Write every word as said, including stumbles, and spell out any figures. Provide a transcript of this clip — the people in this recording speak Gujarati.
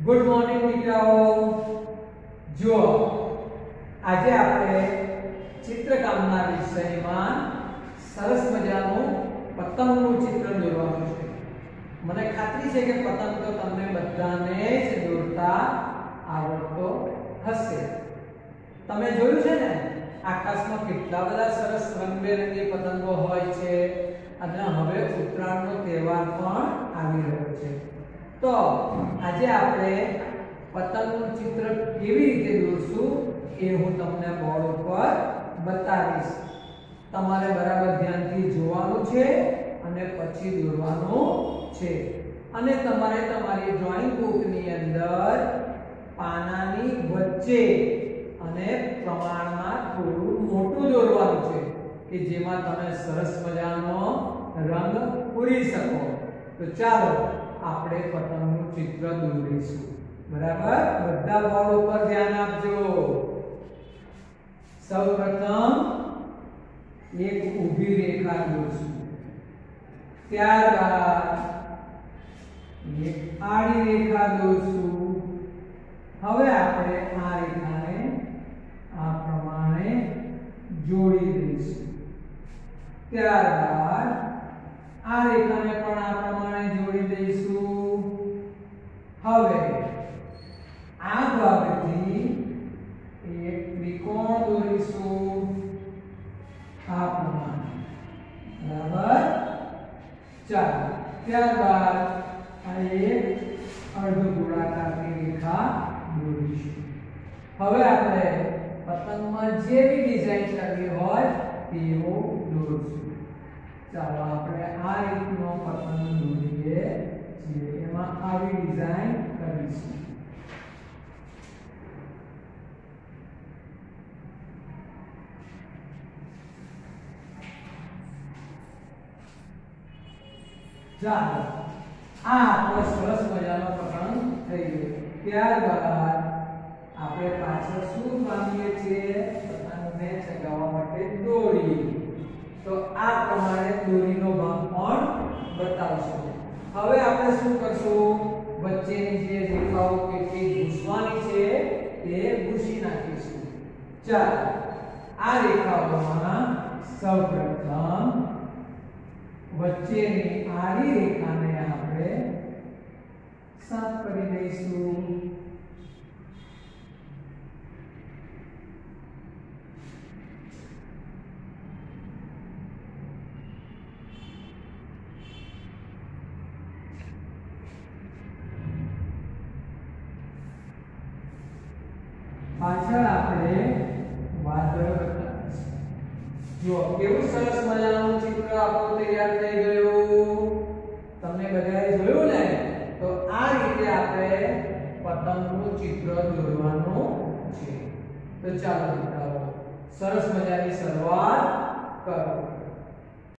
ગુડ મોર્નિંગ દીકરાઓ। જો આજે આપણે ચિત્રકામના વિષયમાં સરસ મજાનું પતંગનું ચિત્ર દોરવાનું છે। મને ખાતરી છે કે પતંગ તો તમને બધાને જ દોરતા આવડતો હશે। તમે જોયું છે ને આકાશમાં કેટલા બધા સરસ રંગબેરંગી પતંગો હોય છે અને હવે ઉત્તરાયણનો તહેવાર પણ આવી રહ્યો છે। તો આજે આપણે પતંગનું ચિત્ર કેવી રીતે દોરશું એ હું તમને બોર્ડ ઉપર બતાવીશ। તમારે બરાબર ધ્યાનથી જોવાનું છે અને પછી દોરવાનું છે। અને તમારે તમારી ડ્રોઈંગ બુકની અંદર પાનાની વચ્ચે અને પ્રમાણમાં થોડું મોટું દોરવાનું છે કે જેમાં તમે સરસ મજાનો રંગ પૂરી શકો। તો ચાલો આપણે પતંગનું ચિત્ર દોરીશું। બરાબર, બધા બોર્ડ ઉપર ધ્યાન આપજો। સૌપ્રથમ એક ઊભી રેખા દોરશું, ત્યારબાદ એક આડી રેખા દોરશું। હવે આપણે આ રેખાને આ પ્રમાણે જોડી દઈશું, ત્યારબાદ આ રેખાને પણ આ પ્રમાણે જોડી દઈશું। હવે આ ભાગથી એક ત્રિકોણ દોરીશું આ પ્રમાણે। બરાબર, ચાલો ત્યારબાદ આ એક અર્ધ ગોળાકારની રેખા દોરીશું। હવે આપણે પતંગમાં જેવી ડિઝાઇન કરવી હોય તેવો દોરશું। ચાલો આપણે આ રીતનો પતંગ દોરીએ છીએ, એમાં આવી ડિઝાઇન કરીશું। ચાલો આ આપણો સરસ મજાનો પતંગ થઈ ગયો। ત્યારબાદ આપણે પાછળ શું કામીએ છીએ? પતંગને ચગાવવા માટે દોરી। તો આ પ્રમાણે દોરીનો ભાગ પણ બતાવશું। હવે આપણે શું કરશું? વચ્ચેની જે રેખાઓ કેટલી ભૂસવાની છે તે ભૂસી નાખીશું। ચાલો આ રેખાઓમાં સૌપ્રથમ વચ્ચેની આડી રેખાને આપણે સાફ કરી દઈશું। પાછળ આપણે વાદળ બતાવીશું। જો કેવું સરસ મજાનું ચિત્ર આપણું તૈયાર થઈ ગયું। તમને બધાએ જોયું ને? તો આ રીતે આપણે પતંગનું ચિત્ર દોરવાનું છે। તો ચાલો મિત્રો સરસ મજાની શરૂઆત કરો।